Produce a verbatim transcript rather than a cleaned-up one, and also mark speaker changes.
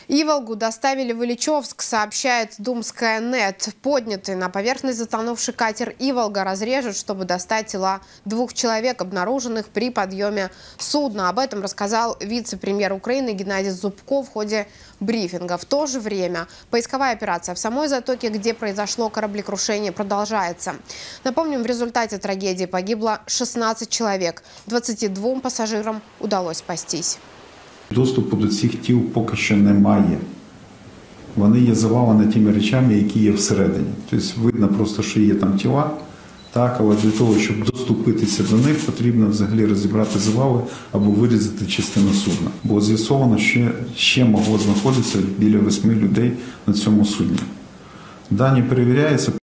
Speaker 1: Иволгу доставили в Ильичевск, сообщает Думская нет. Поднятый на поверхность затонувший катер «Иволга» разрежут, чтобы достать тела двух человек, обнаруженных при подъеме судна. Об этом рассказал вице-премьер Украины Геннадий Зубко в ходе брифинга. В то же время поисковая операция в самой затоке, где произошло кораблекрушение, продолжается. Напомним, в результате трагедии погибло шестнадцать человек. двадцати двом пассажирам удалось спастись.
Speaker 2: Доступу до цих тіл поки що немає. Вони є завалені тими речами, які є всередині. Тобто видно просто, що є там тіла, так, але для того, щоб доступитися до них, потрібно взагалі розібрати завали або вирізати частину судна. Було з'ясовано, що ще могло знаходитися біля восьми людей на цьому судні. Дані перевіряються.